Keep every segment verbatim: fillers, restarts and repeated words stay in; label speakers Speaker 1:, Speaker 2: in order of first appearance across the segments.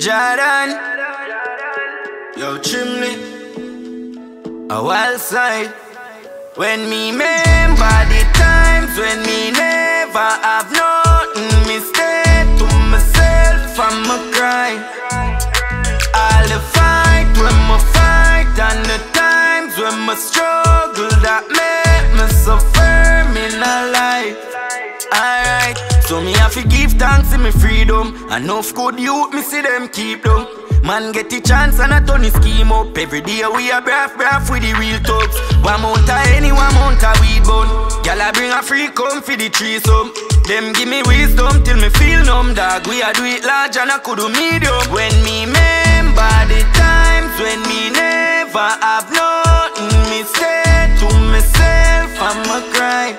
Speaker 1: Jordan, yo chimney, a wild side. When me remember the times when me never have nothing, me stay to myself and me cry. All the fight when me fight and the times when me struggle that make me so firm in a life. Alright, so me have to give thanks in me freedom. Enough good youth me see them keep them. Man get the chance and a turn the scheme up. Every day we a braff braff with the real thugs. One mount a any, one mount a weed bun. Gyal a bring a free come for the threesome. Them give me wisdom till me feel numb, dog. We a do it large and I could do medium. When me remember the times when me never have nothing, me stay to myself and me cry.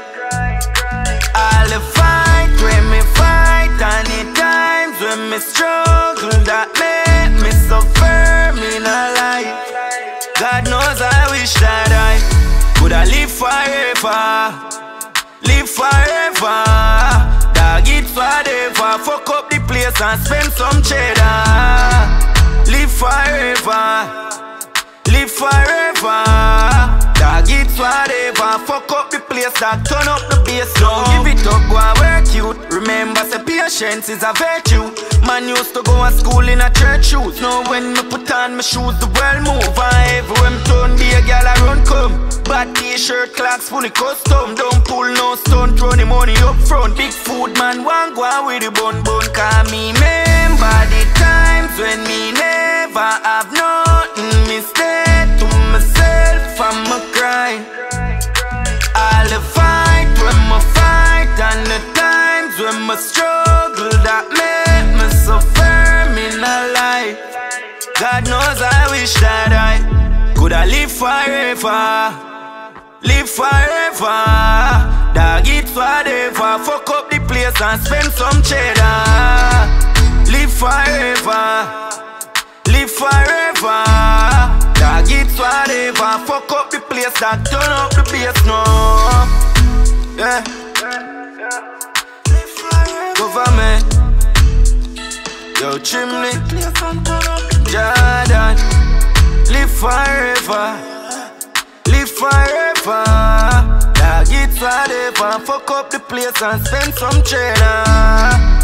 Speaker 1: All the fight when me fight and the times when me struggle that make me so firm in a life. God knows I wish that I could have live forever, live forever. Dog it forever, fuck up the place and spend some cheddar. Live forever, live forever. Dog it forever, fuck up the place, dog turn up the bass. Don't give it up, go and work youth. Remember say patience is a virtue. Man used to go to school in a church shoes. Now when me put on my shoes, the world move. And everywhere me turn, be a girl a run come. Bad t-shirt, clocks, fully custom. Don't pull no stone, throw the money up front. Big food man, one go on with the bun bun. Cause me remember the times when me never have nothing. Me stay to myself and me cry. All the fight when me fight and the times when me struggle that make me so firm in a life. God knows I wish that I coulda live forever, live forever. Dog it forever, fuck up the place and spend some cheddar. Live forever, live forever. Dog it forever, fuck up the place and turn up the bass now. Yeah. Government, yo chimney, Jordan, live forever, live forever. Dog it forever, fuck up the place and spend some cheddar.